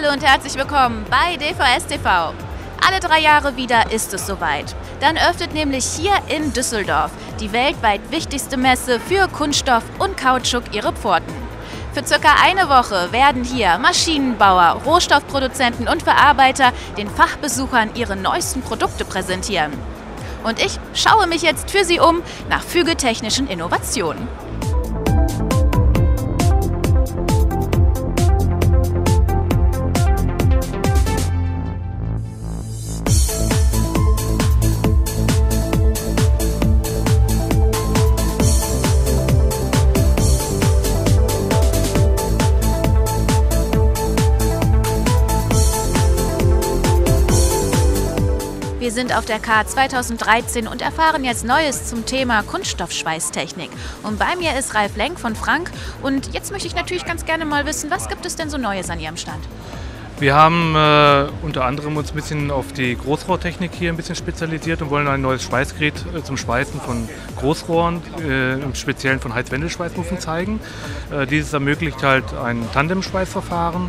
Hallo und herzlich willkommen bei DVS TV. Alle 3 Jahre wieder ist es soweit. Dann öffnet nämlich hier in Düsseldorf die weltweit wichtigste Messe für Kunststoff und Kautschuk ihre Pforten. Für circa eine Woche werden hier Maschinenbauer, Rohstoffproduzenten und Verarbeiter den Fachbesuchern ihre neuesten Produkte präsentieren. Und ich schaue mich jetzt für Sie um nach fügetechnischen Innovationen. Wir sind auf der K 2013 und erfahren jetzt Neues zum Thema Kunststoffschweißtechnik. Und bei mir ist Ralf Lenk von Frank. Und jetzt möchte ich natürlich ganz gerne mal wissen, was gibt es denn so Neues an Ihrem Stand? Wir haben unter anderem uns ein bisschen auf die Großrohrtechnik hier ein bisschen spezialisiert und wollen ein neues Schweißgerät zum Schweißen von Großrohren, im Speziellen von Heizwendelschweißmuffen zeigen. Dieses ermöglicht halt ein Tandemschweißverfahren,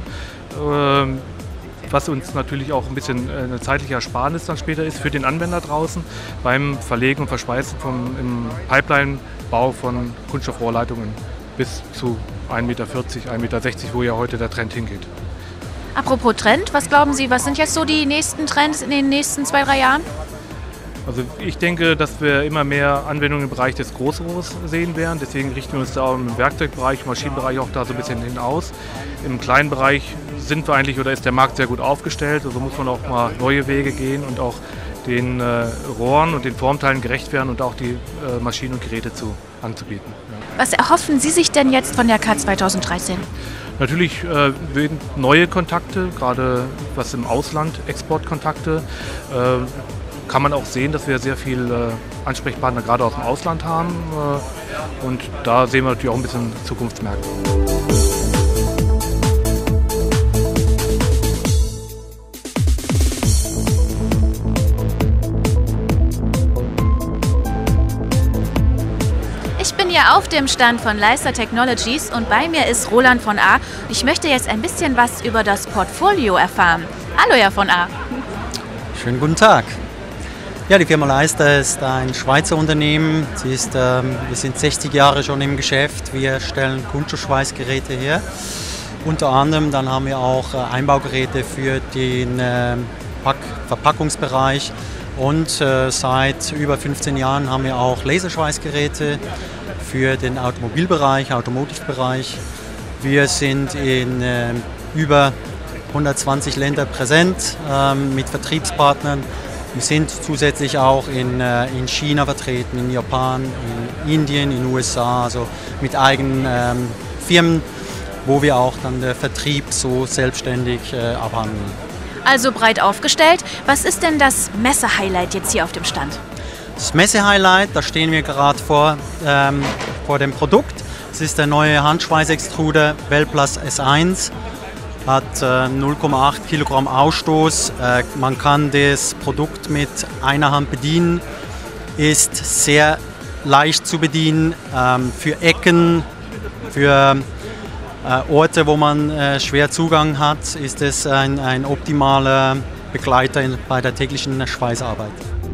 was uns natürlich auch ein bisschen eine zeitliche Ersparnis dann später ist für den Anwender draußen beim Verlegen und Verschweißen im Pipeline-Bau von Kunststoffrohrleitungen bis zu 1,40 Meter, 1,60 Meter, wo ja heute der Trend hingeht. Apropos Trend, was glauben Sie, was sind jetzt so die nächsten Trends in den nächsten 2-3 Jahren? Also ich denke, dass wir immer mehr Anwendungen im Bereich des Großrohrs sehen werden. Deswegen richten wir uns da im Werkzeugbereich, im Maschinenbereich auch da so ein bisschen hinaus. Im kleinen Bereich sind wir eigentlich oder ist der Markt sehr gut aufgestellt. Also muss man auch mal neue Wege gehen und auch den Rohren und den Formteilen gerecht werden und auch die Maschinen und Geräte anzubieten. Ja. Was erhoffen Sie sich denn jetzt von der K 2013? Natürlich werden neue Kontakte, gerade was im Ausland, Exportkontakte. Kann man auch sehen, dass wir sehr viele Ansprechpartner gerade aus dem Ausland haben. Und da sehen wir natürlich auch ein bisschen Zukunftsmärkte. Ich bin hier auf dem Stand von Leister Technologies und bei mir ist Roland von A. Ich möchte jetzt ein bisschen was über das Portfolio erfahren. Hallo, Herr von A. Schönen guten Tag. Ja, die Firma Leister ist ein Schweizer Unternehmen. Wir sind 60 Jahre schon im Geschäft. Wir stellen Kunststoffschweißgeräte her. Unter anderem dann haben wir auch Einbaugeräte für den Verpackungsbereich. Und seit über 15 Jahren haben wir auch Laserschweißgeräte für den Automobilbereich, Automotive-Bereich. Wir sind in über 120 Ländern präsent mit Vertriebspartnern. Wir sind zusätzlich auch in China vertreten, in Japan, in Indien, in den USA, also mit eigenen Firmen, wo wir auch dann den Vertrieb so selbstständig abhandeln. Also breit aufgestellt. Was ist denn das Messe-Highlight jetzt hier auf dem Stand? Das Messe-Highlight, da stehen wir gerade vor dem Produkt. Es ist der neue Handschweißextruder Wellplus S1. Hat 0,8 Kilogramm Ausstoß. Man kann das Produkt mit einer Hand bedienen. Ist sehr leicht zu bedienen für Ecken, für Orte, wo man schwer Zugang hat, ist es ein optimaler Begleiter bei der täglichen Schweißarbeit.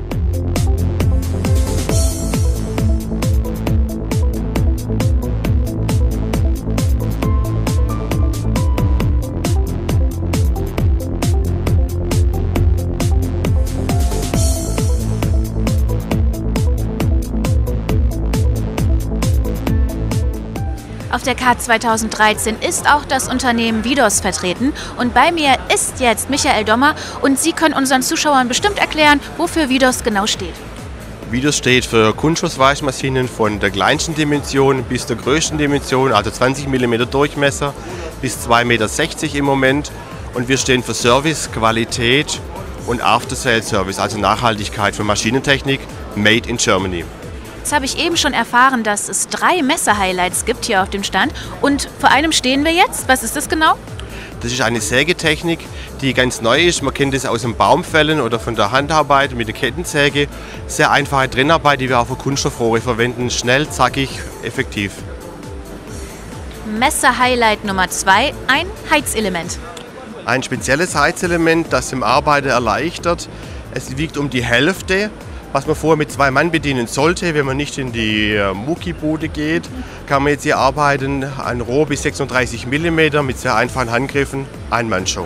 Auf der K 2013 ist auch das Unternehmen Vidos vertreten und bei mir ist jetzt Michael Dommer und Sie können unseren Zuschauern bestimmt erklären, wofür Vidos genau steht. Vidos steht für Kunststoffschweißmaschinen von der kleinsten Dimension bis zur größten Dimension, also 20 mm Durchmesser bis 2,60 Meter im Moment. Und wir stehen für Service, Qualität und After-Sales-Service, also Nachhaltigkeit für Maschinentechnik, made in Germany. Jetzt habe ich eben schon erfahren, dass es 3 Messe-Highlights gibt hier auf dem Stand. Und vor einem stehen wir jetzt. Was ist das genau? Das ist eine Sägetechnik, die ganz neu ist. Man kennt das aus dem Baumfällen oder von der Handarbeit mit der Kettensäge. Sehr einfache Trennarbeit, die wir auch für Kunststoffrohre verwenden. Schnell, zackig, effektiv. Messe-Highlight Nummer 2, ein Heizelement. ein spezielles Heizelement, das dem Arbeiter erleichtert. Es wiegt um die Hälfte, was man vorher mit 2 Mann bedienen sollte. Wenn man nicht in die Muckibude geht, kann man jetzt hier arbeiten. Ein Rohr bis 36 mm mit sehr einfachen Handgriffen, Ein-Mann-Show.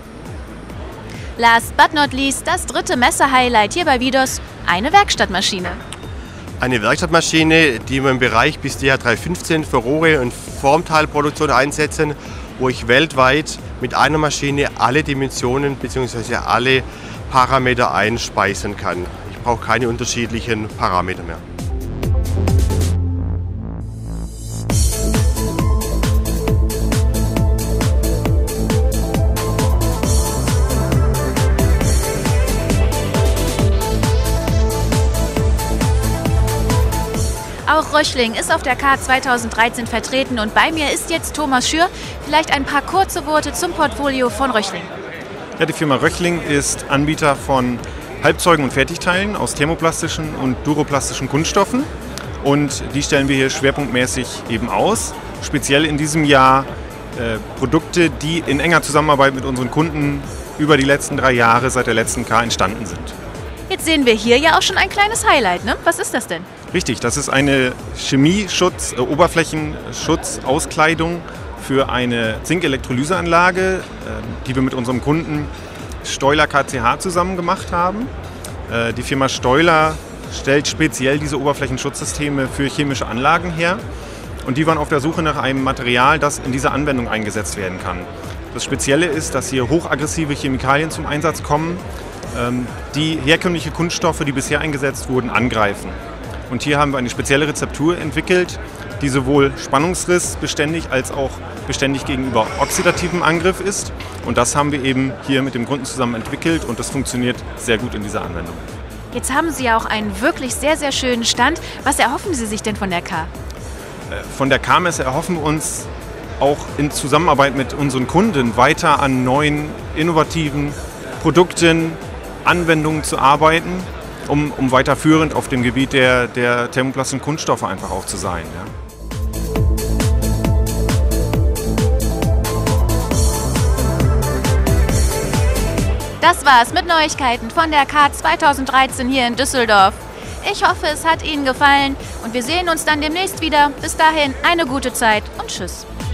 Last but not least, das dritte Messe-Highlight hier bei Vidos, eine Werkstattmaschine. Eine Werkstattmaschine, die wir im Bereich bis DH315 für Rohre und Formteilproduktion einsetzen, wo ich weltweit mit einer Maschine alle Dimensionen bzw. alle Parameter einspeisen kann. Ich brauche keine unterschiedlichen Parameter mehr. Auch Röchling ist auf der K 2013 vertreten und bei mir ist jetzt Thomas Schür. Vielleicht ein paar kurze Worte zum Portfolio von Röchling. Ja, die Firma Röchling ist Anbieter von Halbzeugen und Fertigteilen aus thermoplastischen und duroplastischen Kunststoffen. Und die stellen wir hier schwerpunktmäßig eben aus. Speziell in diesem Jahr Produkte, die in enger Zusammenarbeit mit unseren Kunden über die letzten 3 Jahre seit der letzten K entstanden sind. Jetzt sehen wir hier ja auch schon ein kleines Highlight, ne? Was ist das denn? Richtig, das ist eine Chemieschutz, Oberflächenschutzauskleidung für eine Zinkelektrolyseanlage, die wir mit unserem Kunden Steuler KCH zusammen gemacht haben. Die Firma Steuler stellt speziell diese Oberflächenschutzsysteme für chemische Anlagen her und die waren auf der Suche nach einem Material, das in dieser Anwendung eingesetzt werden kann. Das Spezielle ist, dass hier hochaggressive Chemikalien zum Einsatz kommen, die herkömmliche Kunststoffe, die bisher eingesetzt wurden, angreifen. Und hier haben wir eine spezielle Rezeptur entwickelt, die sowohl spannungsrissbeständig als auch beständig gegenüber oxidativem Angriff ist. Und das haben wir eben hier mit dem Kunden zusammen entwickelt und das funktioniert sehr gut in dieser Anwendung. Jetzt haben Sie ja auch einen wirklich sehr, sehr schönen Stand. Was erhoffen Sie sich denn von der K? Von der K-Messe erhoffen wir uns auch in Zusammenarbeit mit unseren Kunden weiter an neuen, innovativen Produkten, Anwendungen zu arbeiten, um weiter führend auf dem Gebiet der thermoplastischen Kunststoffe einfach auch zu sein. Ja. Das war's mit Neuigkeiten von der K 2013 hier in Düsseldorf. Ich hoffe, es hat Ihnen gefallen und wir sehen uns dann demnächst wieder. Bis dahin eine gute Zeit und tschüss.